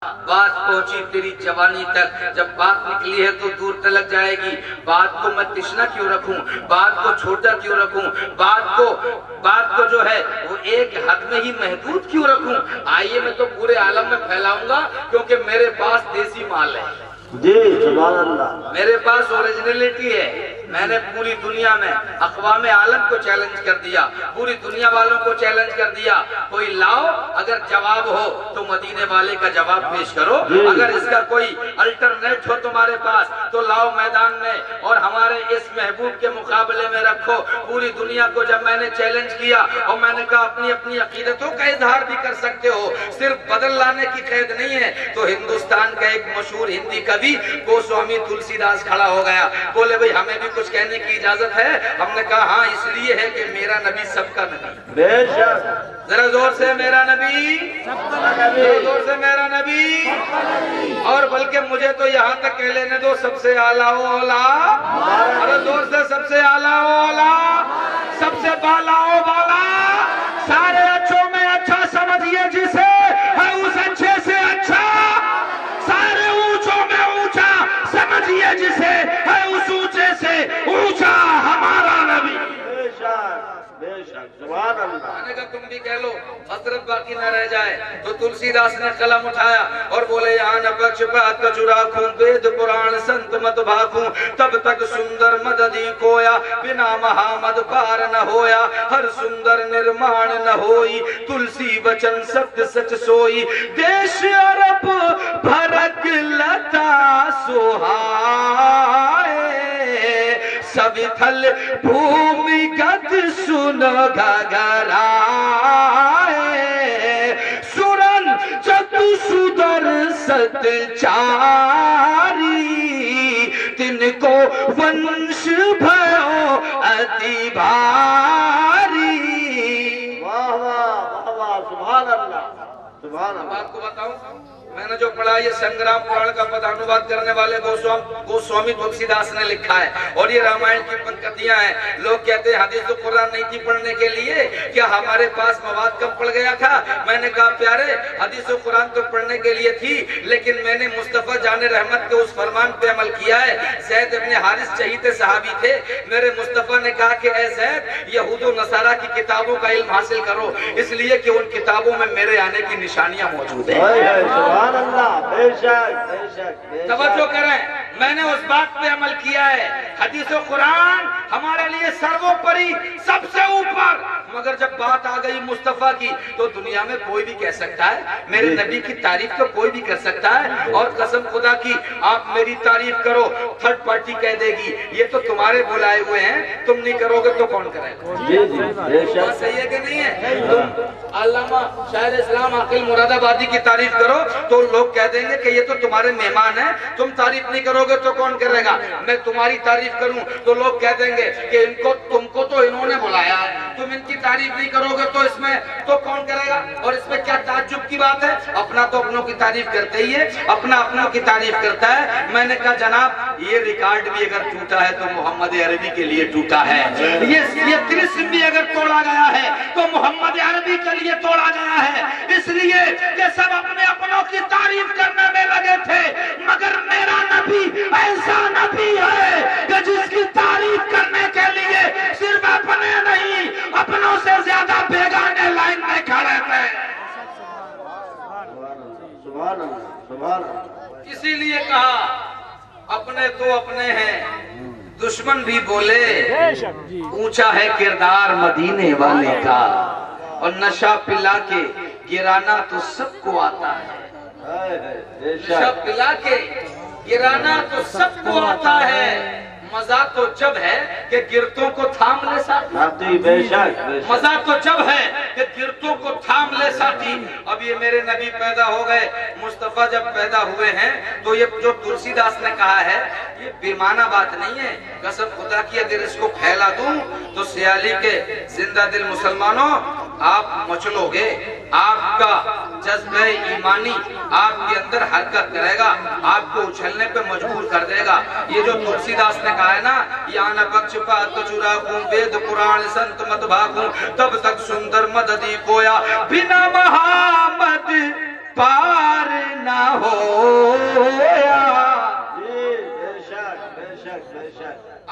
بات پہنچی تیری جوانی تک، جب بات نکلی ہے تو دور تلک جائے گی۔ بات کو میں تشنا کیوں رکھوں، بات کو چھوٹا کیوں رکھوں، بات کو جو ہے وہ ایک حد میں ہی محدود کیوں رکھوں۔ آئیے میں تو پورے عالم میں پھیلاؤں گا، کیونکہ میرے پاس دیسی مال ہے جی سبحان اللہ، میرے پاس اوریجنلٹی ہے۔ میں نے پوری دنیا میں اقوام عالم کو چیلنج کر دیا، پوری دنیا والوں کو چیلنج کر دیا، کوئی لاؤ، اگر جواب ہو تو مدینے والے کا جواب پیش کرو، اگر اس کا کوئی الٹرنیٹ ہو تمہارے پاس تو لاؤ میدان میں اور ہمارے اس محبوب کے مقابلے میں رکھو۔ پوری دنیا کو جب میں نے چیلنج کیا اور میں نے کہا اپنی اپنی عقیدتوں کا اظہار بھی کر سکتے ہو، صرف بدل لانے کی قید نہیں ہے، تو ہندوستان کا ایک مشہور ہندی کبھی گوسوامی تلسی داس کھڑا ہو گیا، بولے بھئی ہمیں بھی کچھ کہنے کی اجازت ہے؟ ہم نے کہا ہاں، اس لیے ہے کہ میرا نبی سب کا نبی، بے شک، ذرا زور سے میرا نبی، ذرا زور سے میرا نبی، اور بلکہ مجھے تو یہاں تک کہہ لینے دو سب سے اعلیٰ و اولا، ذرا زور سے سب سے اعلیٰ و اولا، سب سے بالا و بالا، سارے اچھوں میں اچھا سمجھیے جسے ہے اس اچھے سے اچھا، سارے اونچوں میں اونچا سمجھیے جسے ہے اس اونچے سے اونچا ہمارا نبی۔ بے شک، بے شک، سبحان اللہ۔ میں نے کہا تم بھی کہہ لو حضرت باقی نہ رہ جائے، تو تلسی داس نے قلم اٹھایا اور بولے یہاں نہ پکش پات کا چراکھوں، وید پران سنت مت بھاکوں، تب تک سندر مددی کویا، بنا مہامد پار نہ ہویا، ہر سندر نرمان نہ ہوئی، تلسی وچن ستیہ سچ سوئی، دیش عرب بھرک لتا سہائے، سبھی تھل بھومی گت سنو گھگرائے، سورن چتو سدر ست چاری، تن کو ونش بھیو اتی بھاری۔ واہ واہ واہ واہ، سبحان اللہ، سبحان اللہ۔ بات کو بتاؤں، میں نے جو پڑھا یہ سنگرام پران کا پدانواد کرنے والے گوسوامی تلسی داس نے لکھا ہے، اور یہ رامائن کی پنکتیاں ہیں۔ لوگ کہتے ہیں حدیث و قرآن نہیں تھی پڑھنے کے لیے، کیا ہمارے پاس مواد کم پڑ گیا تھا؟ میں نے کہا پیارے، حدیث و قرآن تو پڑھنے کے لیے تھی، لیکن میں نے مصطفیٰ جان رحمت کے اس فرمان پہ عمل کیا ہے۔ زید ابن حارث چہیتے صحابی تھے، میرے مصطفیٰ نے کہا کہ اے زید، یہود و نصارہ کی کتابوں کا علم حاصل کرو، اس لیے کہ ان کتابوں میں میرے آنے کی نشانیاں موجود ہیں۔ سبحان اللہ، بے شک، بے شک، بے شک۔ توجہ کریں، میں نے اس بات پہ عمل کیا ہے، حدیث و قرآن ہمارے لیے سروپری، سب سے اوپر، مگر جب بات آ گئی مصطفیٰ کی تو دنیا میں کوئی بھی کہہ سکتا ہے، میرے نبی کی تعریف تو کوئی بھی کر سکتا ہے، اور قسم خدا کی آپ میری تعریف کرو تھرڈ پارٹی کہہ دے گی یہ تو تمہارے بلائے ہوئے ہیں، تم نہیں کرو گے تو کون کرے گا؟ جی جی، بے شک، بات صحیح ہے کہ نہیں ہے؟ تم علامہ شاعر اسلام عاقل مراد آبادی کی تعریف کرو تو لوگ کہہ دیں گے کہ یہ تو تمہارے مہمان ہیں، تم تعریف نہیں کرو گے تو کون کرے گا؟ میں تمہاری تعریف کروں تو لوگ کہہ دیں گے کہ تم کو تو انہوں نے بلایا ہے، تم ان کی تعریف نہیں کرو گے تو اس میں تو کون کرے گا؟ اور اس میں کیا تعجب کی بات ہے؟ اپنا تو اپنوں کی تعریف کرتے ہی ہے، اپنا اپنوں کی تعریف کرتا ہے۔ میں نے کہا جناب یہ ریکارڈ بھی اگر ٹوٹا ہے تو محمد عربی کے لیے ٹوٹا ہے، یہ طلسم بھی اگر توڑا گیا ہے تو محمد عربی کے لیے توڑا گیا ہے، اس لیے کہ سب اپنے اپنوں کی تعریف کرنے میں لگے تھے، مگر میرا نبی ایسا نبی ہے کہ جس کی تعریف کرنے کے لیے صرف اپنے نہیں، اپنوں سے زیادہ بیگانے لائن میں کھڑے تھے۔ سبحان اللہ، سبحان اللہ۔ اسی لیے کہا اپنے تو اپنے ہیں، دشمن بھی بولے اونچا ہے کردار مدینے والے کا، اور نشہ پلا کے گرانا تو سب کو آتا ہے، نشہ پلا کے گرانا تو سب کو آتا ہے، مزہ تو جب ہے کہ گرتوں کو تھام لے ساتھی، بے شک، مزہ تو جب ہے کہ گرتوں کو تھام لے ساتھی۔ اب یہ میرے نبی پیدا ہو گئے، مصطفیٰ جب پیدا ہوئے ہیں تو یہ جو تلسی داس نے کہا ہے یہ بیمانہ بات نہیں ہے، قسم خدا کی اگر اس کو پھیلا دوں تو سیالی کے زندہ دل مسلمانوں آپ مچلو گے، آپ کا جذبہ ایمانی آپ کے اندر حرکت کرے گا، آپ کو اچھلنے پہ مجبور کر دے گا۔ یہ جو تلسی داس نے کہا ہے نا، یا نہ بخش پات چراکوں، وید قرآن سنت مت بھاگوں، تب تک سندر مددی کویا، بنا محمد پار نہ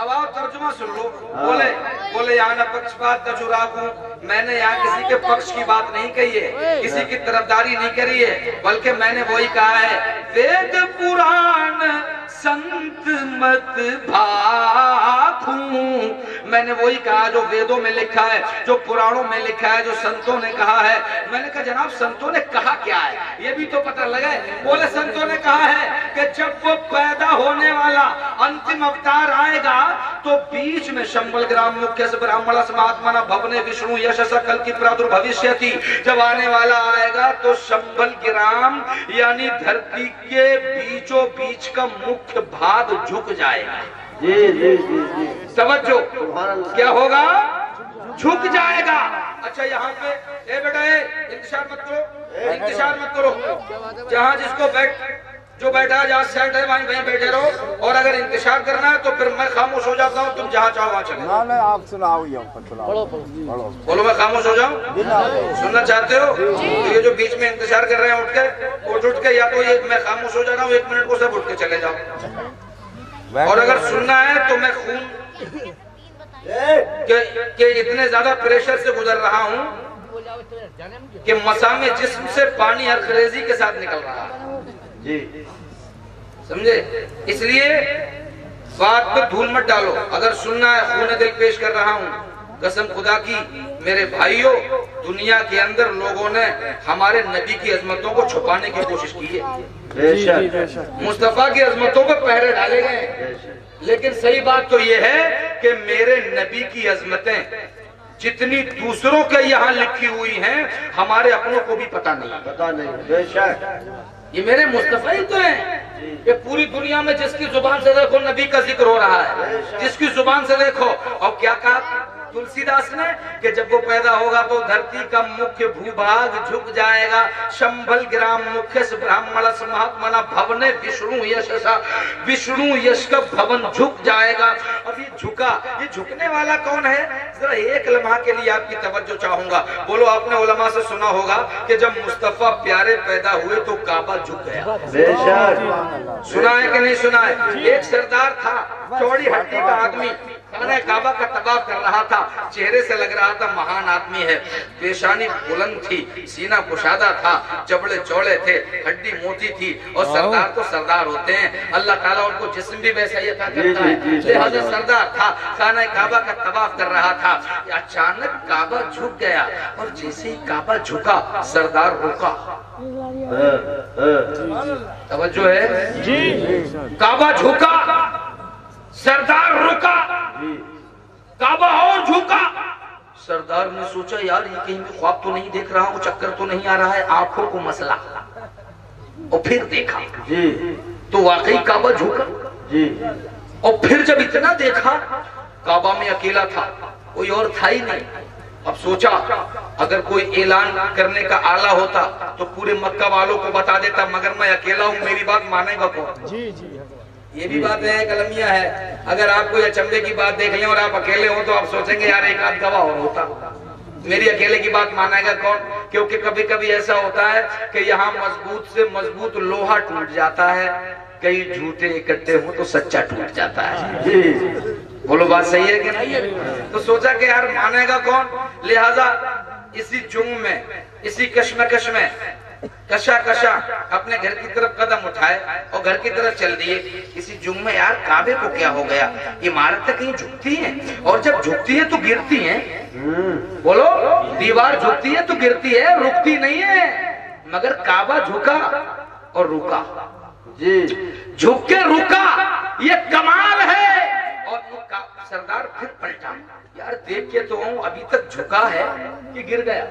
अब आओ तर्जुमा सुन लो। बोले यहाँ न पक्षपात का चुराव हूँ, मैंने यहाँ किसी के पक्ष की बात नहीं कही है, किसी की तरफदारी नहीं करी है, बल्कि मैंने वही कहा है, वेद पुराण संत मत भाखूं। मैंने वही कहा जो वेदों में लिखा है, जो पुराणों में लिखा है, जो संतों ने कहा है। मैंने कहा जनाब संतों ने कहा क्या है, ये भी तो पता लगे। बोले संतों ने कहा है कि जब वो पैदा होने वाला अंतिम अवतार आएगा तो बीच में शंबल ग्राम मुख्य से ब्राह्मण महात्मा भवने विष्णु यश सकल की प्रादुर्भविष्यति। जब आने वाला आएगा तो शंबल ग्राम यानी धरती के बीचों बीच का मुख्य भाग झुक जाएगा। जी जी जी जी समझो क्या होगा, झुक जाएगा। अच्छा यहाँ पे ए बेटा इंतजार मत करो, इंतजार मत करो, जहाँ जिसको जो बैठा है जहाँ सेट है वहीं वहीं बैठे रहो, और अगर इंतजार करना है तो फिर मैं खामोश हो जाता हूँ, तुम जहाँ चाहो वहाँ चले। ना आप सुनाओ, बोलो मैं खामोश हो जाऊँ, सुनना चाहते हो? तो ये जो बीच में इंतजार कर रहे हैं उठ के या तो ये मैं खामोश हो जा रहा हूँ 1 मिनट को, सब उठ के चले जाओ। और अगर सुनना है तो मैं खून के इतने ज्यादा प्रेशर से गुजर रहा हूँ कि मसामे जिस्म से पानी हर खरेजी के साथ निकल रहा है जी, समझे? इसलिए बात पे धूल मत डालो। अगर सुनना है, खून दिल पेश कर रहा हूँ, कसम खुदा की मेरे भाइयों, दुनिया के अंदर लोगों ने हमारे नबी की अजमतों को छुपाने की कोशिश की है, मुस्तफा की अजमतों पर पहरे डाले गए, लेकिन सही बात तो ये है कि मेरे नबी की अजमतें जितनी दूसरों के यहाँ लिखी हुई हैं, हमारे अपनों को भी पता नहीं। बेशक ये मेरे मुस्तफा ही तो हैं। ये पूरी दुनिया में जिसकी जुबान से देखो नबी का जिक्र हो रहा है, जिसकी जुबान से देखो। और क्या कहा तुलसीदास ने कि जब वो पैदा होगा तो धरती का मुख्य भूभाग झुक जाएगा। शंबल ग्राम मुख्य से ब्राह्मण महात्मा भवने विष्णु यश, विष्णु यश का भवन झुक जाएगा। अब ये झुका, ये झुकने वाला कौन है? जरा एक लम्हा के लिए आपकी तवज्जो चाहूंगा। बोलो आपने उलमा से सुना होगा कि जब मुस्तफा प्यारे पैदा हुए तो काबा झुक गया। सुना है कि नहीं सुना है? एक सरदार था, चौड़ी हड्डी का आदमी, काबा का तवाफ कर रहा था, चेहरे से लग रहा था महान आदमी है, पेशानी बुलंद थी, सीना कुशादा था, जबड़े चौड़े थे, हड्डी मोटी थी, और सरदार तो सरदार होते हैं, अल्लाह ताला उनको जिस्म भी वैसा ही अता करता है, लिहाजा सरदार था, खाना काबा का तवाफ कर रहा था। अचानक काबा झुक गया, और जैसे ही काबा झुका सरदार रुका। तवज्जो है जी, काबा झुका, सरदार रुका, काबा और झुका। सरदार ने सोचा यार ये कहीं भी ख्वाब तो नहीं देख रहा हूँ, चक्कर तो नहीं आ रहा है, आंखों को मसला। और फिर देखा जी तो वाकई काबा झुका जी। और फिर जब इतना देखा, काबा में अकेला था, कोई और था ही नहीं। अब सोचा अगर कोई ऐलान करने का आला होता तो पूरे मक्का वालों को बता देता, मगर मैं अकेला हूँ, मेरी बात मानेगा कौन? जी जी ये भी बात है, कलमिया है। अगर आप कोई अचंभे की बात देख लें और आप अकेले हो तो आप सोचेंगे यार एक आध गवाह और होता, मेरी अकेले की बात मानेगा कौन? क्योंकि कभी कभी ऐसा होता है कि यहाँ मजबूत से मजबूत लोहा टूट जाता है, कई झूठे इकट्ठे हो तो सच्चा टूट जाता है। बोलो बात सही है कि नहीं? तो सोचा कि यार मानेगा कौन, लिहाजा इसी जुम्म में, इसी कश्मकश में कशा अपने घर की तरफ कदम उठाए और घर की तरफ चल दिए। इसी जुम्मे में यार काबे को क्या हो गया, इमारतें कहीं झुकती हैं, और जब झुकती है तो गिरती हैं। बोलो, दीवार झुकती है तो गिरती है, रुकती नहीं है। मगर काबा झुका और रुका जी, झुक के रुका, ये कमाल है। और सरदार फिर पलटा, यार देख के तो अभी तक झुका है कि गिर गया,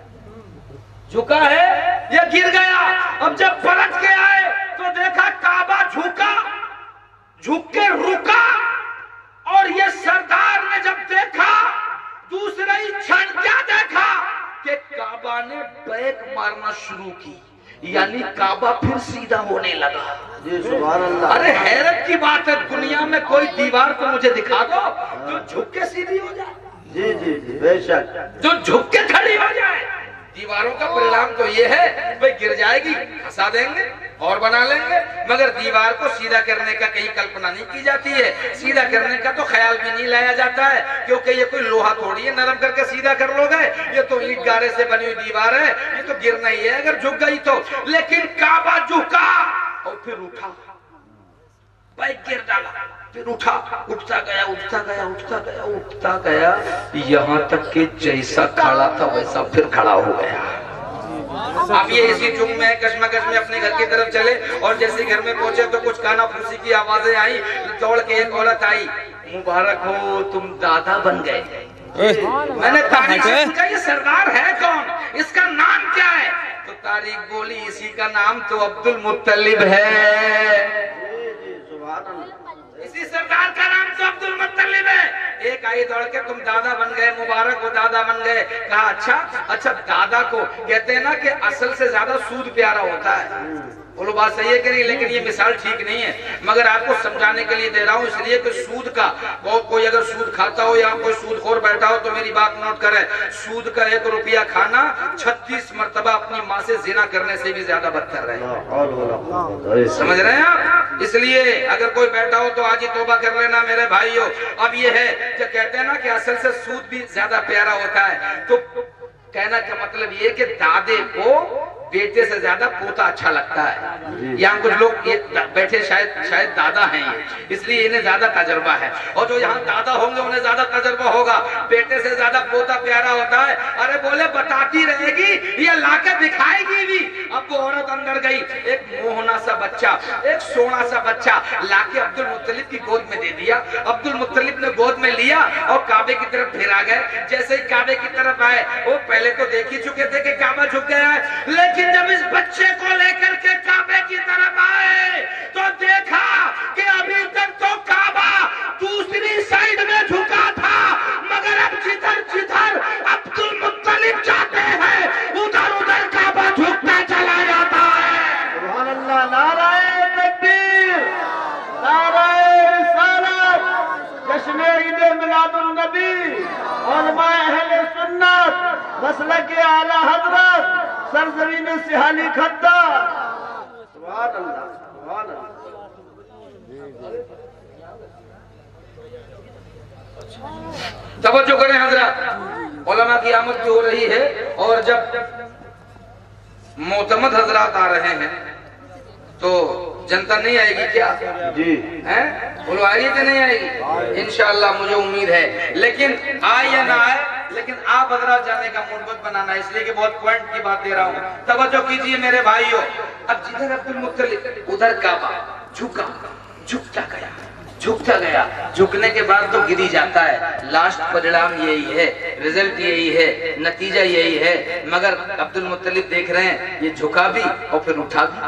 झुका है या गिर गया। अब जब पलट के आए तो देखा काबा झुका, झुक के रुका। और ये सरदार ने जब देखा, दूसरे ही क्षण क्या देखा कि काबा ने बैक मारना शुरू की, यानी काबा फिर सीधा होने लगा। जी सुभान अल्लाह। अरे हैरत की बात है, दुनिया में कोई दीवार तो मुझे दिखा दो जो झुक के सीधी हो जाए। जी जी जी बेशक, जो झुक के खड़ी हो जाए। दीवारों का परिणाम तो ये है भाई, गिर जाएगी, हंसा देंगे, اور بنا لیں گے، مگر دیوار کو سیدھا کرنے کا کہیں کلپنا نہیں کی جاتی ہے، سیدھا کرنے کا تو خیال بھی نہیں لایا جاتا ہے، کیونکہ یہ کوئی لوہا تھوڑی ہے نرم کر کے سیدھا کر لو گے، یہ تو اینٹ گارے سے بنی ہوئی دیوار ہے، یہ تو گرنا ہی ہے اگر جھک گئی تو۔ لیکن کعبہ جھکا اور پھر اٹھا، بھائی گر ڈالا، پھر اٹھا، اٹھتا گیا اٹھتا گیا اٹھتا گیا اٹھتا گیا، یہاں تک کہ جیسا کھڑا تھا ویسا پھر کھڑا ہو گیا۔ اب یہ اسی جھک میں ہے، کشمکش میں اپنے گھر کی طرف چلے، اور جیسے گھر میں پہنچے تو کچھ کانا پھوسی کی آوازیں آئیں، دوڑ کے ایک عورت آئی، مبارک ہو تم دادا بن گئے۔ میں نے تاریخ سے پوچھا یہ سردار ہے کون، اس کا نام کیا ہے؟ تو تاریخ بولی اسی کا نام تو عبد المطلب ہے، اسی سردار کا نام تو عبد المطلب ہے۔ ایک آئی دوڑ کے تم دادا بن گئے، مبارک ہو دادا بن گئے۔ کہا اچھا دادا کو کہتے ہیں نا کہ اصل سے زیادہ سود پیارا ہوتا ہے، بولو بات صحیح ہے کہ نہیں؟ لیکن یہ مثال ٹھیک نہیں ہے، مگر آپ کو سمجھانے کے لیے دے رہا ہوں، اس لیے کہ سود کا کوئی اگر سود کھاتا ہو یا کوئی سود خور بیٹھا ہو تو میری بات نوٹ کرے، سود کا 1 روپیہ کھانا 36 مرتبہ اپنی ماں سے زنا کرنے سے بھی زیادہ بدتر ہے، سمجھ رہے ہیں آپ؟ اس لیے اگر کوئی بیٹھا ہو تو آج ہی توبہ کر لینا میرے بھائیو۔ اب یہ ہے کہ کہتے ہیں نا کہ اصل سے سود بھی زیادہ پیارا ہوتا ہے، تو کہنا کا مطلب یہ کہ دادے کو بیٹے سے زیادہ پوتا اچھا لگتا ہے۔ یہاں کچھ لوگ بیٹھے شاید دادا ہیں، اس لیے انہیں زیادہ تجربہ ہے، اور جو یہاں دادا ہوں گے انہیں زیادہ تجربہ ہوگا، بیٹے سے زیادہ پوتا پیارا ہوتا ہے۔ ارے بولے بتاتی رہے گی، یہ لا کے دکھائے گی بھی۔ اب وہ عورت اندر گئی، ایک موہنا سا بچہ، ایک سونا سا بچہ لا کے عبد المطلب کی گود میں دے دیا۔ عبد المطلب نے گود میں لیا اور کعبے کی طرف پھر آ گئے۔ جیسے ہی کعبے کی طرف آئے، وہ پہلے تو دیکھ ہی چکے تھے کہ کعبہ جھک گیا ہے، لیکن جب اس بچے کو لے کر کے کعبے کی طرف آئے تو دیکھا کہ ابھی تک تو کعبہ دوسری سائیڈ میں جھکا تھا، مگر اب جدھر عبد المطلب جاتے ہیں ادھر ادھر کعبہ جھکتا چلا جاتا ہے۔ سبحان اللہ، نعرہ تکبیر، نعرہ رسالت، جشن عید میلاد النبی، علماء اہل سنت، مسلک اعلی حضرت، سرزمین سہالی خطہ، سبحان اللہ، سبحان اللہ۔ توجہ کریں حضرات، علماء کی آمد بھی ہو رہی ہے، اور جب معتمد حضرات آ رہے ہیں تو جنتا نہیں آئے گی کیا؟ جی بولو آئے گی کہ نہیں آئے گی؟ انشاءاللہ مجھے امید ہے، لیکن آئے یا نہ آئے، لیکن آپ حضرات جانے کا منبت بنانا، اس لیے کہ بہت پوائنٹ کی بات دے رہا ہوں، توجہ کیجئے میرے بھائیو۔ اب جدھر عبد المطلب ادھر کعبہ جھکتا گیا، جھکتا گیا، جھکنے کے بعد تو گری جاتا ہے، لاسٹ پریڑام یہی ہے، رزلٹ یہی ہے، نتیجہ یہی ہے، مگر عبد المطلب دیکھ رہے ہیں یہ جھکا بھی اور پھر اٹھا بھی،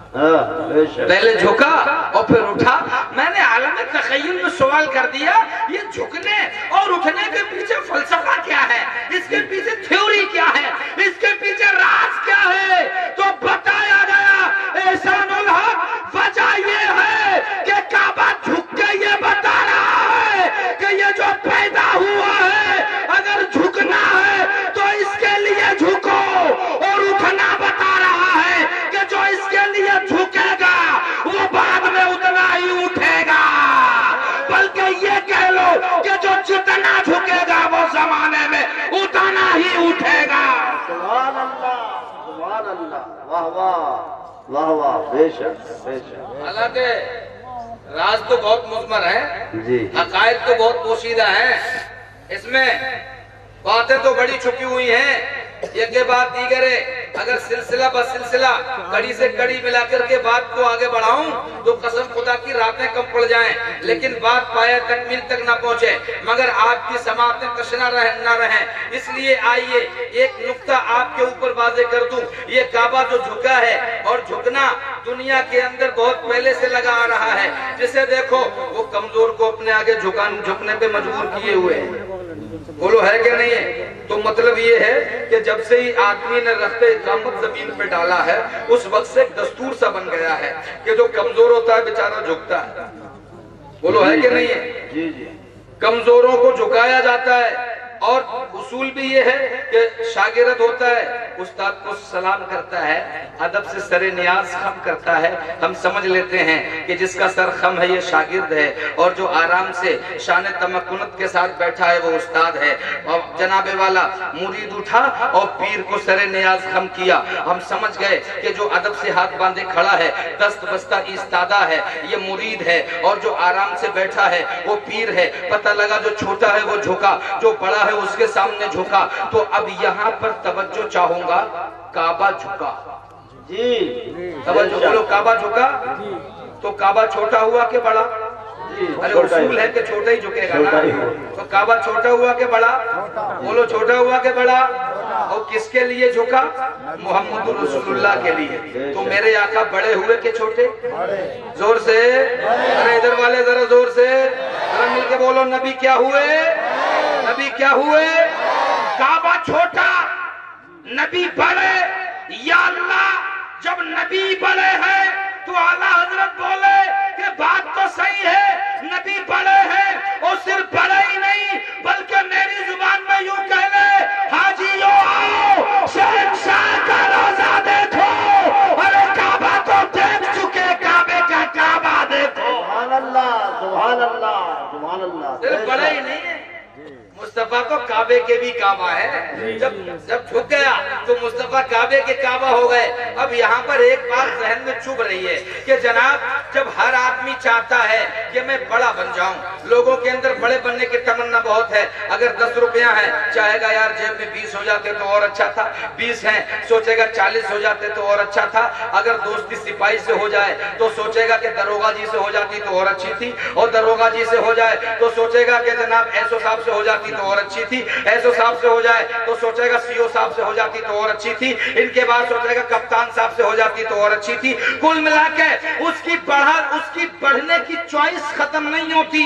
پہلے جھکا اور پھر اٹھا۔ میں نے عالم تخیل میں سوال کر دیا، یہ جھکنے اور اٹھنے کے پیچھے فلسفہ کیا ہے، اس کے پیچھے تھیوری کیا ہے، اس کے پیچھے راز کیا ہے؟ تو بتایا گیا احسان الحق وجہ یہ ہے کہ کعبہ جھک کے یہ بتا رہا ہے کہ یہ جو پیدا ہوا ہے اگر جھکنا ہے تو اس کے لیے جھکو، اور اٹھنا بتا رہا ہے کہ جو اس کے لیے جھکے گا وہ بعد میں اتنا ہی اٹھے گا، بلکہ یہ کہہ لو کہ جو جتنا جھکے گا وہ زمانے میں اتنا ہی اٹھے گا۔ سبحان اللہ، سبحان اللہ، واہ واہ واہ واہ، بے شک بے شک۔ حالانکہ راز تو بہت مضمر ہے، جی حقائق تو بہت پوشیدہ ہیں، اس میں باتیں تو بڑی چھپی ہوئی ہیں، یہ کے بعد دیگرے اگر سلسلہ بسلسلہ کڑی سے کڑی ملا کر کے بات کو آگے بڑھاؤں تو قسم خدا کی راتیں کم پڑ جائیں، لیکن بات پائے تکمیل تک نہ پہنچے، مگر آپ کی سماعتیں تشنا نہ رہیں، اس لیے آئیے ایک نقطہ آپ کے اوپر واضح کر دوں، یہ کعبہ جو جھکا ہے، اور جھکنا دنیا کے اندر بہت پہلے سے لگا آ رہا ہے، جسے دیکھو وہ کمزور کو اپنے آگے جھکنے پہ مجبور کیے ہوئے ہیں، بولو ہے کہ نہیں ہے؟ تو مطلب یہ ہے کہ جب سے ہی آدمی نے رخت اقامت زمین پہ ڈالا ہے اس وقت سے ایک دستور سا بن گیا ہے کہ جو کمزور ہوتا ہے بیچارہ جھکتا ہے، بولو ہے کہ نہیں ہے؟ جی جی، کمزوروں کو جھکایا جاتا ہے، اور اصول بھی یہ ہے کہ شاگرد ہوتا ہے استاد کو سلام کرتا ہے، ادب سے سر نیاز خم کرتا ہے، ہم سمجھ لیتے ہیں کہ جس کا سر خم ہے یہ شاگرد ہے، اور جو آرام سے شان تمکنت کے ساتھ بیٹھا ہے وہ استاد ہے۔ اور جناب والا مرید اٹھا اور پیر کو سر نیاز خم کیا، ہم سمجھ گئے کہ جو ادب سے ہاتھ باندھے کھڑا ہے، دست بستہ ایستادہ ہے، یہ مرید ہے، اور جو آرام سے بیٹھا ہے وہ پیر ہے۔ پتہ لگا جو چھوٹا ہے وہ جھکا، جو بڑا ہے اس کے سامنے جھکا۔ تو اب یہاں پر توجہ چاہوں گا، کعبہ جھکا، جی توجہ بولو، کعبہ جھکا تو کعبہ چھوٹا ہوا کہ بڑا؟ ارے اصول ہے کہ چھوٹا ہی جھکے گا نا، تو کعبہ چھوٹا ہوا کہ بڑا؟ بولو چھوٹا ہوا کہ بڑا؟ اور کس کے لیے جھکا؟ محمد رسول اللہ کے لیے۔ تو میرے آقا بڑے ہوئے کہ چھوٹے؟ زور سے، ارے ادھر والے ذرا زور سے، ذرا مل کے بولو، نبی کیا ہوئے؟ نبی کیا ہوئے؟ کعبہ چھوٹا، نبی بڑے۔ یا اللہ، جب نبی بڑے ہیں تو اعلیٰ حضرت بولے کہ بات تو صحیح ہے، نبی بڑے ہیں، اور صرف بڑے ہی نہیں بلکہ میری زبان میں یوں کہہ لے، حاجیو آؤ شہنشاہ کا روزہ دیکھو، ارے کعبہ تو دیکھ چکے، کعبے کا کعبہ دیکھو۔ سبحان اللہ، سبحان اللہ، سبحان اللہ۔ صرف بڑے ہی نہیں ہے، مصطفیٰ کو کعبے کے بھی کعبہ ہے۔ جب جھک گیا تو مصطفیٰ کعبے کے کعبہ ہو گئے۔ اب یہاں پر ایک بات ذہن میں چبھ رہی ہے کہ جناب جب ہر آدمی چاہتا ہے کہ میں بڑا بن جاؤں، لوگوں کے اندر بڑے بننے کی تمنا بہت ہے۔ اگر 10 روپیہ ہیں چاہے گا یار جیب میں 20 ہو جاتے تو اور اچھا تھا، 20 ہیں سوچے گا 40 ہو جاتے تو اور اچھا تھا، اگر دوستی سپاہی سے ہو جائے تو سوچے گا کہ دروگا جی سے ہو جاتی تو اور اچھی تھی، اور دروگا جی سے ہو جائے تو سوچے گا کہ جناب ایسو صاحب سے ہو جاتی تو اور اچھی تھی، ایسو صاحب سے ہو جائے تو سوچے گا سیو صاحب سے ہو جاتی تو اور اچھی تھی، ان کے بعد سوچے گا کپتان صاحب سے ہو جاتی تو اور اچھی تھی۔ کل ملا کے اس کی بڑھنے کی چوائس ختم نہیں ہوتی،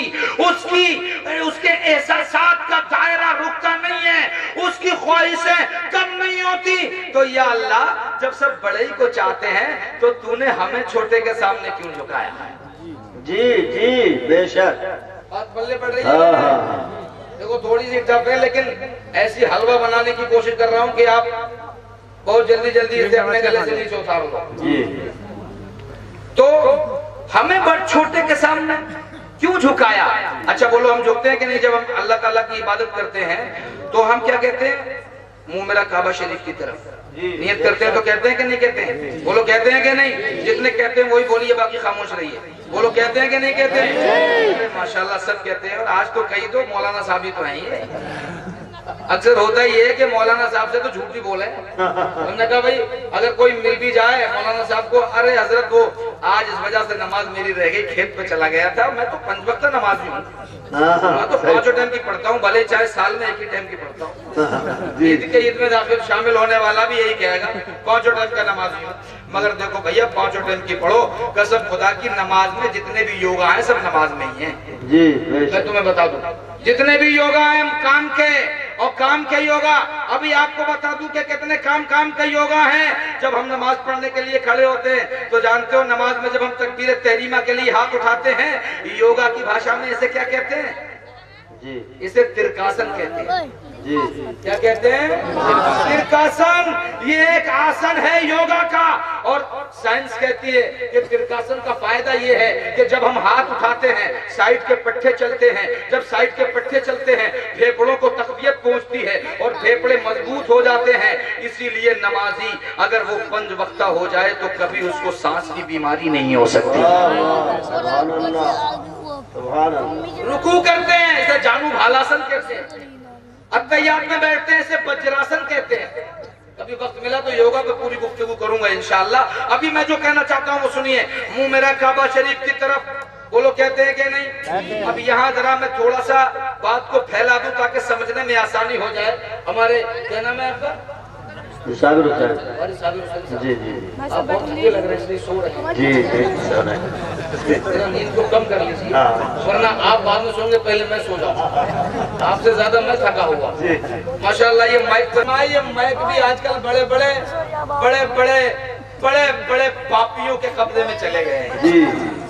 اس کے احساسات کا دائرہ رکتا نہیں ہے، اس کی خواہشیں کم نہیں ہوتی۔ تو یا اللہ، جب سب بڑے ہی کو چاہتے ہیں تو تو نے ہمیں چھوٹے کے سامنے کیوں جھکایا ہے؟ جی جی بے شک، بات بلے پڑ رہی ہے۔ دیکھو تھوڑی سی ٹف ہے لیکن ایسی حلوہ بنانے کی کوشش کر رہا ہوں کہ آپ بہت جلدی اسے اپنے گلے سے نیچے اتارو گا۔ تو ہمیں بڑے چھوٹے کے سامنے کیوں جھکایا؟ اچھا بولو، ہم جھکتے ہیں کہ نہیں؟ جب ہم اللہ تعالیٰ کی عبادت کرتے ہیں تو ہم کیا کہتے ہیں؟ منہ میرا کعبہ شریف کی طرف نیت کرتے ہیں تو کہتے ہیں کہ نہیں کہتے ہیں؟ بولو کہتے ہیں کہ نہیں؟ جتنے کہتے ہیں وہی بولیے، باقی خاموش رہیے۔ بولو کہتے ہیں کہ نہیں کہتے ہیں؟ ماشاءاللہ سب کہتے ہیں، اور آج تو کئی تو مولانا صاحب ہی تو ہیں۔ اکثر ہوتا ہی ہے کہ مولانا صاحب سے تو جھوٹ بھی بولے۔ ہم نے کہا بھائی اگر کوئی مل بھی جائے مولانا صاحب کو، ارے حضرت وہ آج اس وجہ سے نماز میری رہ گئی، کھیت پہ چلا گیا تھا، میں تو 5 وقت نمازی ہوں، میں تو 5 ٹائم کی پڑھتا ہوں، بھلے چاہے سال میں 1 ہی ٹائم کی پڑھتا ہوں۔ عید میں داخل شامل ہونے والا بھی یہی کہے گا 5 ٹائم کا نمازی ہوں۔ مگر دیکھو بھیا 5 ٹائم کی پڑھو، قسم خدا کی نماز میں جتنے بھی یوگا ہیں سب نماز میں ہی ہیں۔ میں تمہیں بتا دوں جتنے بھی یوگا ہیں کام کے، اور کام کے یوگا ابھی آپ کو بتا دوں کہ کتنے کام کے یوگا ہیں۔ جب ہم نماز پڑھنے کے لیے کھڑے ہوتے ہیں تو جانتے ہو نماز میں جب ہم تکبیر تحریمہ کے لیے ہاتھ اٹھاتے ہیں، یوگا کی بھاشا میں اسے کیا کہتے ہیں؟ اسے ترکاسن کہتے ہیں۔ کیا کہتے ہیں؟ ترکاسن۔ یہ ایک آسن ہے یوگا کا، اور سائنس کہتی ہے کہ ترکاسن کا فائدہ یہ ہے کہ جب ہم ہاتھ اٹھاتے ہیں سائیڈ کے پٹھے چلتے ہیں، جب سائیڈ کے پٹھے چلتے ہیں پھیپڑوں کو تقویت پہنچتی ہے اور پھیپڑے مضبوط ہو جاتے ہیں۔ اسی لیے نمازی اگر وہ 5 وقتہ ہو جائے تو کبھی اس کو سانس کی بیماری نہیں ہو سکتی۔ رکوع کرتے ہیں اسے جانو بھالاسن کہتے ہیں، اتحیات میں بیٹھتے ہیں اسے وجراسن کہتے ہیں۔ کبھی وقت ملا تو یوگا پہ پوری گفتگو کروں گا انشاءاللہ۔ ابھی میں جو کہنا چاہتا ہوں وہ سنیے، منہ میرا کعبہ شریف کی طرف، بولو کہتے ہیں کہ نہیں؟ اب یہاں ذرا میں تھوڑا سا بات کو پھیلا دوں تاکہ سمجھنے میں آسانی ہو جائے۔ ہمارے کیا نام ہے آپ کا؟ صابر حسین۔ جی آپ بہت تھکے لگ رہے ہیں اس لیے سو رہے ہیں۔ جی ذرا نیند کو کم کر لیجیے، ورنہ آپ بعد میں سوئیں گے، پہلے میں سو جاؤں، آپ سے زیادہ میں تھکا ہوا۔ ماشاءاللہ یہ مائک بھی آج کل بڑے بڑے پاپیوں کے قبضے میں چلے گئے ہیں۔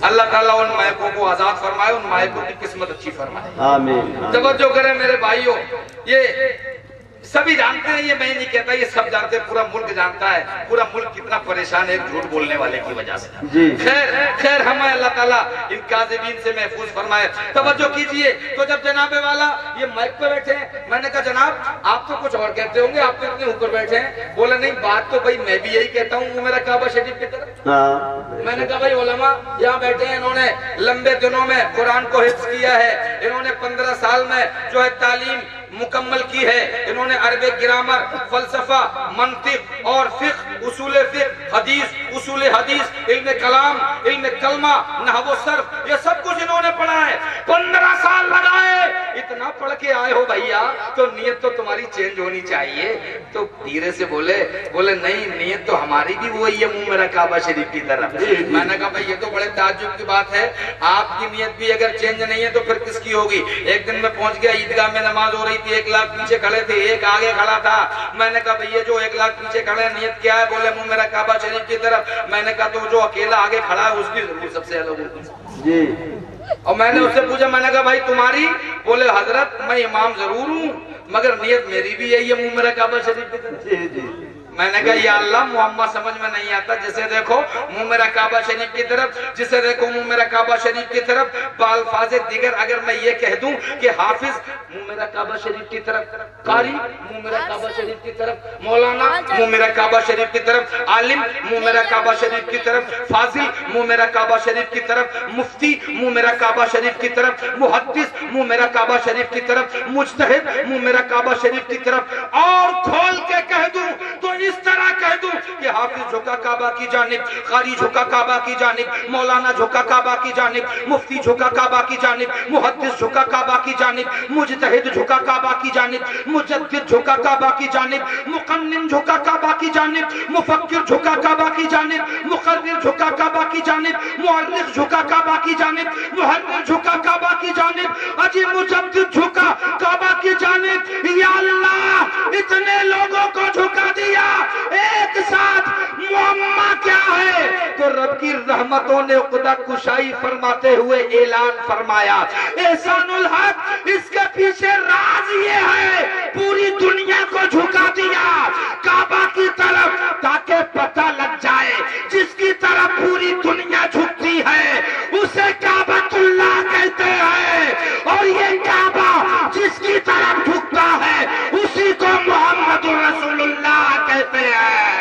اللہ تعالیٰ ان مائکوں کو آزاد فرمائے، ان مائکوں کی قسمت اچھی فرمائے۔ آمین۔ توجہ کریں میرے بھائیوں، یہ سبھی جانتے ہیں، یہ میں نہیں کہتا، یہ سب جانتے ہیں، پورا ملک جانتا ہے، پورا ملک کتنا پریشان ہے جھوٹ بولنے والے کی وجہ سے۔ جی خیر ہمیں اللہ تعالیٰ ان کاذبین سے محفوظ فرمائے۔ توجہ کیجئے، تو جب جناب والا یہ مائک پہ بیٹھے ہیں، میں نے کہا جناب آپ تو کچھ اور کہتے ہوں گے، آپ تو اتنے اوپر بیٹھے ہیں۔ بولے نہیں، بات تو بھائی میں بھی یہی کہتا ہوں، وہ میرا کعبہ شریف کی طرف۔ میں نے کہا بھائی علماء یہاں بیٹھے ہیں، انہوں نے لمبے دنوں میں قرآن کو حفظ کیا ہے، انہوں نے 15 سال میں جو ہے تعلیم مکمل کی ہے، انہوں نے عربک گرامر، فلسفہ، منطق اور فقہ، اصول فقہ، حدیث، اصول حدیث، علم کلام، علم کلمہ، نحو و صرف، یہ سب کچھ انہوں نے پڑھا ہے۔ 15 سال لگائے، اتنا پڑھ کے آئے ہو بھائیا، تو نیت تو تمہاری چینج ہونی چاہیے۔ تو دھیرے سے بولے نہیں، نیت تو ہماری بھی وہی ہے، منہ میرا کعبہ شریف کی طرف۔ میں نے کہا بھائی یہ تو بڑے تعجب کی بات ہے، آپ کی نیت بھی اگر چینج نہیں ہے تو پھر کس کی ہوگی؟ ایک دن میں پہنچ گیا، عیدگاہ میں نماز ہو رہی تھی، 1 لاکھ پیچھے کھڑے تھے، ایک آگے کھڑا تھا۔ میں نے کہا بھئی یہ جو 1 لاکھ پیچھے کھڑے ہیں نیت کیا ہے؟ بولے منہ میرا کعبہ شریف کی طرف۔ میں نے کہا تو جو اکیلا آگے کھڑا ہے اس کی ضرور سب سے الگ ہوگی۔ جی اور میں نے اس سے پوچھا، میں نے کہا بھائی تمہاری؟ بولے حضرت میں امام ضرور ہوں مگر نیت میری بھی یہی ہے، منہ میرا کعبہ شریف کی طرف۔ جی جی میں نے کہا یا اللہ محمد سمجھ میں نہیں آتا، جسے دیکھو منہ میرا کعبہ شریف کی طرف، جسے دیکھو منہ میرا کعبہ شریف کی طرف۔ بالفاظ دیگر اگر میں یہ کہہ دوں کہ حافظ منہ میرا کعبہ شریف کی طرف، قاری منہ میرا کعبہ شریف کی طرف، مولانا منہ میرا کعبہ شریف کی طرف، عالم منہ میرا کعبہ شریف کی طرف، فاضل منہ میرا کعبہ شریف کی طرف، مفتی منہ میرا کعبہ شریف کی طرف، محدث منہ میرا کعبہ شریف کی طرف، مجتہد منہ میرا کعبہ شریف کی طرف، اور کھول کے کہہ دوں تو اس طرح کہہ دوں کہ حافظ جھکا کعبہ کی جانب، قاری جھکا کعبہ کی جانب، مولانا جھکا کعبہ کی جانب، مفتی جھکا کعبہ کی جانب، محدث جھکا کعبہ کی جانب، مجتہد جھکا کعبہ کی جانب، مجدد جھکا کعبہ کی جانب، مقنن جھکا کعبہ کی جانب، مفکر جھکا کعبہ کی جانب، مقرر جھکا کعبہ کی جانب، مؤرخ جھکا کعبہ کی جانب، محرر جھکا کعبہ کی جانب، اجی مجدد جھکا کعبہ کی جانب۔ یا اللہ اتنے لوگوں کو جھکا دیا، ایک ساتھ معمہ کیا ہے؟ تو رب کی رحمتوں نے عقدہ کشائی فرماتے ہوئے اعلان فرمایا، احسان الحق اس کے پیچھے راز یہ ہے، پوری دنیا کو جھکا دیا کعبہ کی طرف تاکہ پتہ لگ جائے جس کی طرف پوری دنیا جھکتی ہے اسے کعبۃ اللہ کہتے ہیں، اور یہ کعبہ جس کی طرف جھکتا ہے اسی کو محمد رسول اللہ کہتے ہیں۔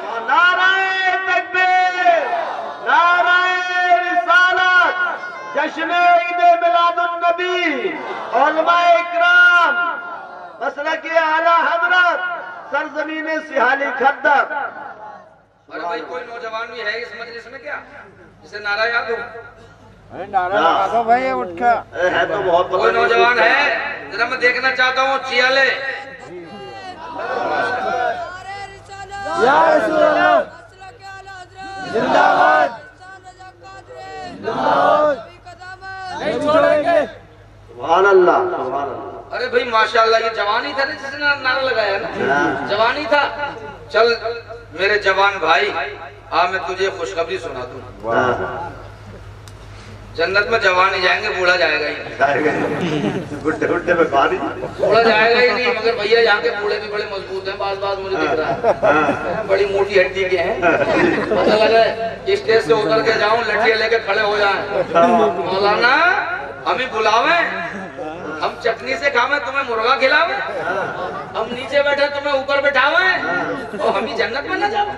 نعرہ تکبیر، نعرہ رسالت، جشن عید میلاد النبی، علماء اکرام، مسلک اعلی حضرت، سرزمین سہالی کھدر۔ اور بھائی کوئی نوجوان بھی ہے اس مجلس میں کیا جسے نعرہ یاد ہو؟ نعرہ لگا دو بھائی اٹھ کے۔ ہے تو بہت کوئی نوجوان ہے ذرا میں دیکھنا چاہتا ہوں، چیالے یا رسول اللہ زندہ باد، نہیں چھوڑیں گے۔ سبحان اللہ، سبحان اللہ۔ ارے بھائی ماشاءاللہ یہ جوان ہی تھا نا جس نے نعرہ لگایا نا، جوان ہی تھا۔ چل میرے جوان بھائی آ میں تجھے خوشخبری سنا دوں، جنت میں جوان ہی جائیں گے، بوڑھا جائے گا ہی نہیں۔ گھٹے گھٹے میں پانی، بوڑھا جائے گا ہی نہیں، مگر بھیا یہاں کے بوڑھے بھی بڑے مضبوط ہیں، بعض مجھے دکھ رہا ہے بڑی موٹی ہڈی کے ہیں، پتہ لگا ہے اسٹیج سے اتر کے جاؤں لٹھیاں لے کے کھڑے ہو جائیں، مولانا ہمیں بلاویں، ہم چٹنی سے کھاویں تمہیں مرغا کھلاویں، ہم نیچے بیٹھے تمہیں اوپر بٹھاویں اور ہم ہی جنت میں نہ جاؤں۔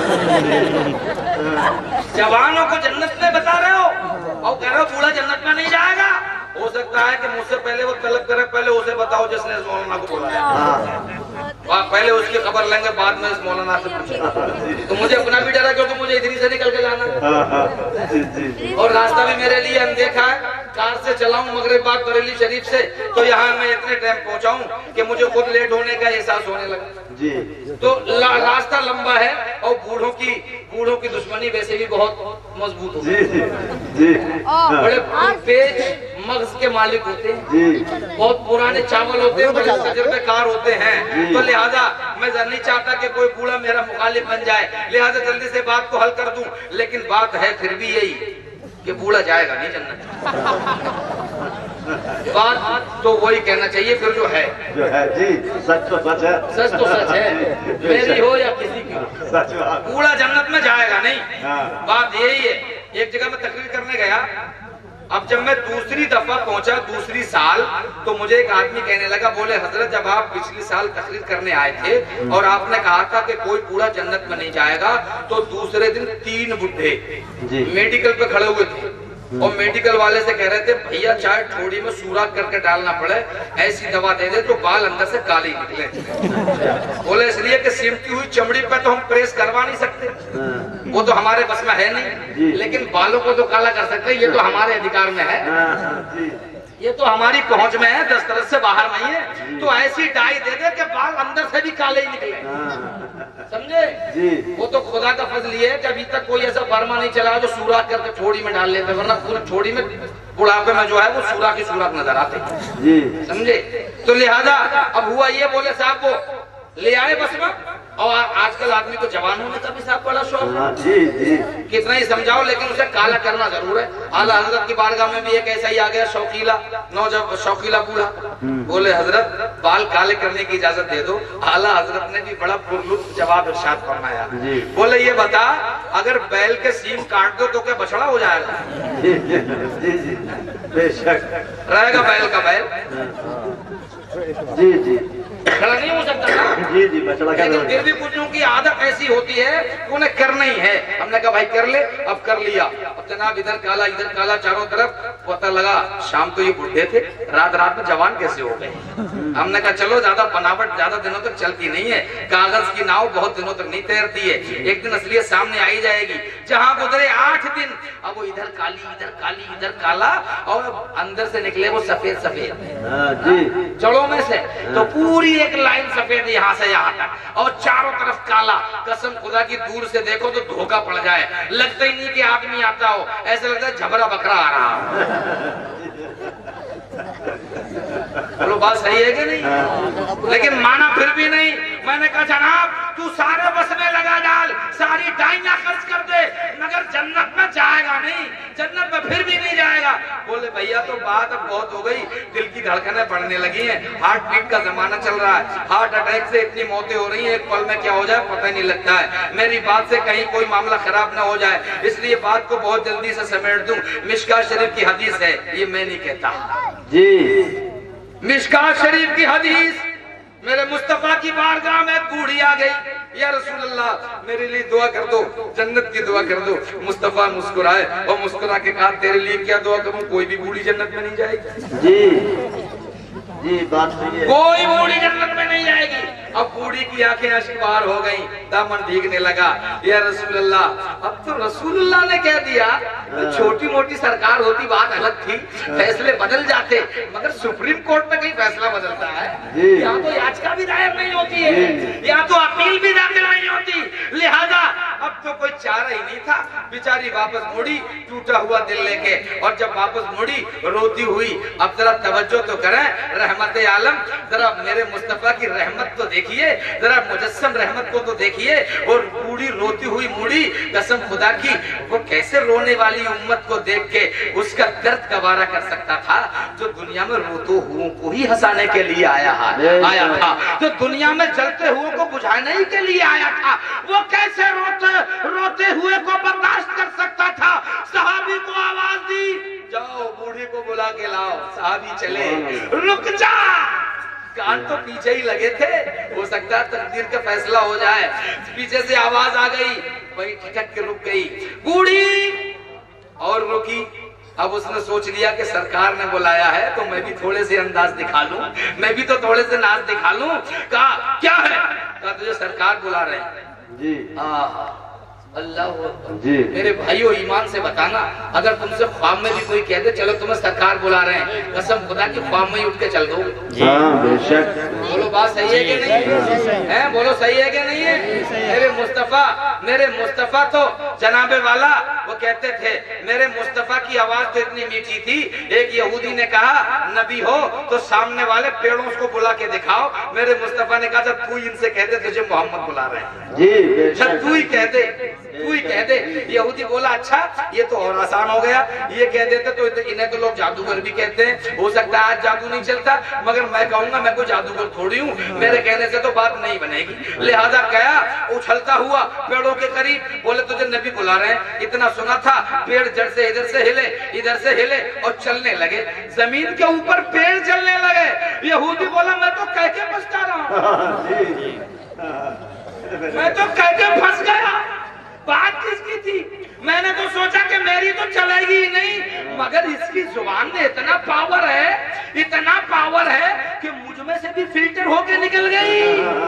جوانوں کو جنت میں بتا رہے ہو اور کہہ رہے ہو بوڑھا جنت میں نہیں جائے گا۔ ہو سکتا ہے کہ مجھ سے پہلے وہ طلب کرے، پہلے اسے بتاؤ جس نے اس مولانا کو بلایا، پہلے اس کی خبر لیں گے بعد میں اس مولانا سے پوچھیں۔ تو مجھے اپنا بھی ڈر ہے کیونکہ مجھے ادھر سے نکل کے جانا ہے اور راستہ بھی میرے لیے اندیکھا ہے، کار سے چلاؤں مغرب بعد بریلی شریف سے تو یہاں میں اتنے ٹائم پہنچاؤں کہ مجھے خود لیٹ ہونے کا احساس ہونے لگا۔ جی تو راستہ لمبا ہے اور بوڑھوں کی دشمنی ویسے بھی بہت مضبوط ہوتی ہے، جی جی بڑے تیز مغز کے مالک ہوتے ہیں، بہت پرانے چاول ہوتے ہیں، بڑے تجربے کار ہوتے ہیں، تو لہذا میں نہیں چاہتا کہ کوئی بوڑھا میرا مخالف بن جائے، لہذا جلدی سے بات کو حل کر دوں، لیکن بات ہے پھر بھی یہی कि बूढ़ा जाएगा नहीं जन्नत। बात तो वही कहना चाहिए फिर जो है जी, सच तो सच है, सच तो सच है, मेरी हो या किसी की, सच बात। बूढ़ा जन्नत में जाएगा नहीं। हाँ। बात यही है। एक जगह मैं तकरीर करने गया, अब जब मैं दूसरी दफा पहुंचा दूसरी साल, तो मुझे एक आदमी कहने लगा, बोले हजरत जब आप पिछली साल तकरीर करने आए थे और आपने कहा था कि कोई बूढ़ा जन्नत में नहीं जाएगा, तो दूसरे दिन 3 बुढ़े मेडिकल पे खड़े हुए थे और मेडिकल वाले से कह रहे थे भैया चाहे ठोड़ी में सुराख करके डालना पड़े, ऐसी दवा दे दे तो बाल अंदर से काले निकले। बोले इसलिए कि सिमटी हुई चमड़ी पे तो हम प्रेस करवा नहीं सकते, वो तो हमारे बस में है नहीं, लेकिन बालों को तो काला कर सकते, ये तो हमारे अधिकार में है, ये तो हमारी पहुंच में है, दस्तरस से बाहर नहीं है। तो ऐसी डाई दे दे कि बाल अंदर से भी काले ही निकले, समझे? वो तो खुदा का फजल ये है कि अभी तक कोई ऐसा फरमा नहीं चला जो सुराख करके ठोड़ी में डाल लेते, वरना पूरी ठोड़ी में बुढ़ापे में जो है वो सुराख ही सुराख नजर आते, समझे? तो लिहाजा अब हुआ ये, बोले साहब वो ले आए बस में, और आजकल आदमी को जवान होने का भी साहब बड़ा शौक है, कितना ही समझाओ लेकिन उसे काला करना जरूर है। आला हजरत की बारगाह में भी एक ऐसा ही आ गया शौकीला शौकीला बूढ़ा, बोले हजरत बाल काले करने की इजाजत दे दो। आला हजरत ने भी बड़ा पुरलुत्फ जवाब इरशाद फरमाया, बोले ये बता अगर बैल के सींग काट दो तो क्या बछड़ा हो जाएगा? बेशक रहेगा बैल का बैल, जी जी, खड़ा नहीं हो सकता ना। जी जी, बछड़ा का लेकिन फिर भी कुछ की आदत ऐसी होती है कि उन्हें करना ही है। हमने कहा भाई कर ले, अब कर लिया। अब जनाब इधर काला चारों तरफ, पता लगा शाम को ये बुढ़े थे, रात में जवान कैसे हो गए। हमने कहा चलो ज्यादा बनावट ज्यादा दिनों तक चलती नहीं है, कागज की नाव बहुत दिनों तक नहीं तैरती है, एक दिन असलियत सामने आई जाएगी। जहाँ गुजरे 8 दिन, अब वो इधर काली इधर काला, और अंदर से निकले वो सफेद जड़ों में से, तो पूरी एक लाइन सफेद यहाँ से यहाँ तक, और चारों तरफ काला। कसम खुदा की दूर से देखो तो धोखा पड़ जाए, लगता ही नहीं कि आदमी आता हो, ऐसा लगता है झबरा बकरा आ रहा हो। बोलो बात सही है कि नहीं? लेकिन माना फिर भी नहीं। मैंने कहा जनाब तू सारे बस में लगा डाल, सारी डाइयां खर्च कर दे, मगर जन्नत में जाएगा नहीं, जन्नत में फिर भी नहीं जाएगा। बोले भैया तो बात अब बहुत हो गई, दिल की धड़कनें बढ़ने लगी हैं, हार्ट बीट का जमाना चल रहा है, हार्ट अटैक से इतनी मौतें हो रही हैं, एक पल में क्या हो जाए पता नहीं लगता है। मेरी बात से कहीं कोई मामला खराब ना हो जाए, इसलिए बात को बहुत जल्दी से समेट दूं। मिशकात शरीफ की हदीस है, ये मैं नहीं कहता जी, मिशकात शरीफ की हदीस, मेरे मुस्तफा की बारगाह में बूढ़ी आ गई, या रसूल अल्लाह मेरे लिए दुआ कर दो, जन्नत की दुआ कर दो। मुस्तफा मुस्कुराए और मुस्कुरा के कहा तेरे लिए क्या दुआ करूं, कोई भी बूढ़ी जन्नत में नहीं जाएगी। जी जी, बात सही है, कोई बूढ़ी जन्नत में नहीं जाएगी। अब बूढ़ी की आंखें अश्कबार हो गई, दामन भीगने लगा, या रसूल अल्लाह। अब तो रसूलुल्लाह ने कह दिया, छोटी मोटी सरकार होती बात अलग थी, फैसले बदल जाते, मगर सुप्रीम कोर्ट में कहीं फैसला बदलता है? यहाँ तो याचिका भी दायर नहीं होती है, यहाँ तो अपील भी दाखिल नहीं होती। लिहाजा अब तो कोई चारा ही नहीं था, बेचारी वापस मुड़ी टूटा हुआ दिल लेके, और जब वापस मुड़ी रोती हुई। अब जरा तवज्जो तो करें, रहमत आलम, जरा मेरे मुस्तफा की रहमत तो देखिए, जरा मुजस्सम रहमत को तो देखिए, और बूढ़ी रोती हुई मुड़ी। कसम खुदा की, वो कैसे रोने वाली उम्मत को देख के उसका दर्द गवारा कर सकता था, जो दुनिया में रोते हुओं को ही हंसाने के लिए आया था, जो दुनिया में जलते हुओं को बुझाने ही के लिए आया था, वो कैसे रोते हुए को बर्दाश्त कर सकता था। सहाबी को आवाज दी, जाओ बूढ़ी को बुला के लाओ। सहाबी चले, रुक जा, कान तो पीछे ही लगे थे, हो सकता है तकदीर का फैसला हो जाए। पीछे से आवाज आ गई, वही ठिठक के रुक गई बूढ़ी, और रुकी। अब उसने सोच लिया कि सरकार ने बुलाया है तो मैं भी थोड़े से अंदाज दिखा लूं, मैं भी तो थोड़े से नाच दिखा लूं। कहा क्या है? कहा तुझे सरकार बुला रहे हैं जी। अल्लाह जी, मेरे भाइयों ईमान से बताना, अगर तुमसे ख्वाब में भी कोई कहते चलो तुम्हें सरकार बुला रहे हैं, कसम खुदा की ख्वाब में ही उठ के चल दो। बेशक। बोलो बात सही है कि नहीं है? बोलो सही है कि नहीं है? मेरे मुस्तफा तो जनाबे वाला, वो कहते थे मेरे मुस्तफा की आवाज तो इतनी मीठी थी, एक यहूदी ने कहा नबी हो तो सामने वाले पेड़ों को बुला के दिखाओ। मेरे मुस्तफा ने कहा जब तू इनसे कहते तुझे मोहम्मद बुला रहे हैं, जब तू ही कहते तू ही कह दे। यहूदी बोला अच्छा ये तो और आसान हो गया, ये कह देते तो इन्हें तो लोग जादूगर भी कहते हैं, हो सकता है आज जादू नहीं चलता, मगर मैं कहूंगा मैं कोई जादूगर थोड़ी हूँ, मेरे कहने से तो बात नहीं बनेगी। लिहाजा गया उछलता हुआ पेड़ों के करीब, बोले तुझे नबी बुला रहे हैं। इतना सुना था, पेड़ जड़ से इधर से हिले इधर से हिले और चलने लगे, जमीन के ऊपर पेड़ चलने लगे। यहूदी बोला मैं तो कह के पछता रहा हूँ, मैं तो कह के फंस गया। बात किसकी थी? मैंने तो सोचा कि मेरी तो चलेगी ही नहीं, मगर इसकी जुबान में इतना पावर है कि मुझ में से भी फिल्टर होके निकल गई।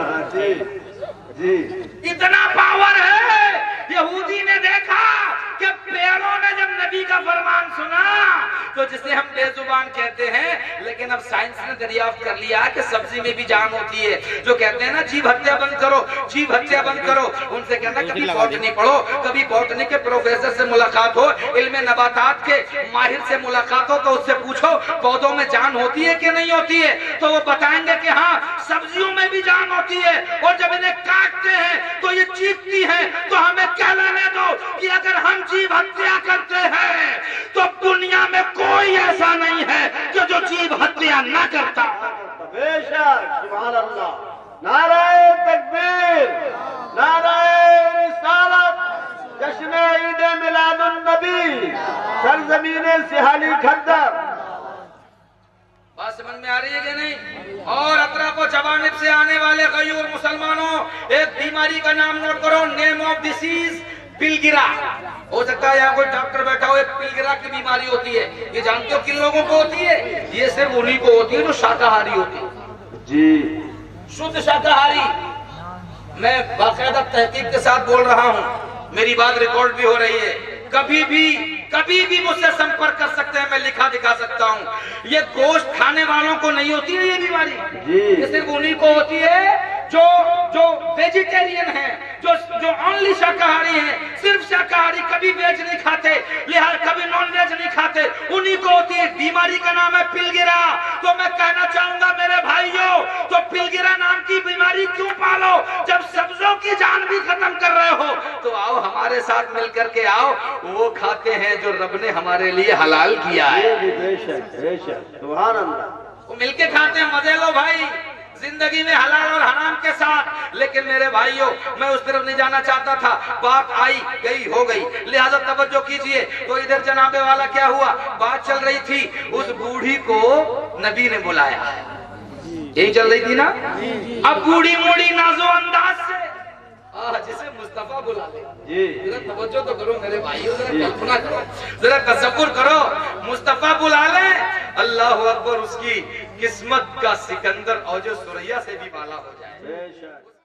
इतना पावर है। यहूदी ने देखा कि पेड़ों ने जब नबी का फरमान सुना, तो जिसे हम बेजुबान कहते हैं, लेकिन अब साइंस ने दरियाफ्त कर लिया कि सब्जी में भी जान होती है। जो कहते हैं ना जीव हत्या बंद करो, जीव हत्या बंद करो, उनसे कहना कभी बॉटनी पढ़ो, कभी बॉटनी के प्रोफेसर से मुलाकात हो, इल्मे नबातात के माहिर से मुलाकात हो, तो उससे पूछो पौधों में जान होती है कि नहीं होती है, तो वो बताएंगे कि हाँ सब्जियों में भी जान होती है, और जब इन्हें काटते हैं तो ये चीखती हैं। तो हमें कह लेने दो कि अगर हम जीव हत्या करते हैं तो दुनिया में कोई ऐसा नहीं है कि जो जीव हत्या न करता। बेशक, सुभान अल्लाह, नाराए तकबीर, नाराए रिसालत, जश्न ईद मिलादुन नबी, सरजमीने सिहाली खद्दर। बात समझ में आ रही है कि नहीं? और अतराफ व जवानिब से आने वाले गयूर मुसलमानों, एक बीमारी का नाम नोट करो, नेम ऑफ डिसीज पिलगिरा। हो सकता है यहाँ कोई डॉक्टर बैठा हो, एक पिलगिरा की बीमारी होती है, ये जानते हो किन लोगों को होती है? ये सिर्फ उन्हीं को होती है जो शाकाहारी होती है जी, शुद्ध शाकाहारी। मैं बाकायदा तहकीक के साथ बोल रहा हूँ, मेरी बात रिकॉर्ड भी हो रही है। कभी भी मुझसे संपर्क कर सकते हैं, मैं लिखा दिखा सकता हूँ। ये गोश्त खाने वालों को नहीं होती है ये बीमारी, ये सिर्फ उन्हीं को होती है जो वेजिटेरियन है, जो ओनली शाकाहारी है, सिर्फ शाकाहारी, कभी वेज नहीं खाते, लिहाजा कभी नॉन वेज नहीं खाते, उन्हीं को होती है। बीमारी का नाम है पिलगिरा। तो मैं कहना चाहूंगा मेरे भाइयों, तो पिलगिरा नाम की बीमारी क्यों पालो? जब सब्जों की जान भी खत्म कर रहे हो, तो आओ हमारे साथ मिलकर के आओ, वो खाते हैं जो रब ने हमारे लिए हलाल किया है। बेशक बेशक, सुभान अल्लाह। वो मिलके खाते हैं, मजे लो भाई जिंदगी में हलाल और हराम के साथ। लेकिन मेरे भाइयों, मैं उस तरफ नहीं जाना चाहता था, बात आई गई हो गई, लिहाजा तवज्जो कीजिए। तो इधर जनाबे वाला क्या हुआ, बात चल रही थी, उस बूढ़ी को नबी ने बुलाया, यही चल रही थी ना। अब बूढ़ी मूढ़ी नाजो अंदाज से जिसे मुस्तफा बुला ले, जरा तवज्जो तो करो मेरे भाइयों, जरा कल्पना करो, जरा तसव्वुर करो, मुस्तफा बुला ले, अल्लाह अकबर, उसकी किस्मत का सिकंदर और जो सुरैया से भी बाला हो जाए।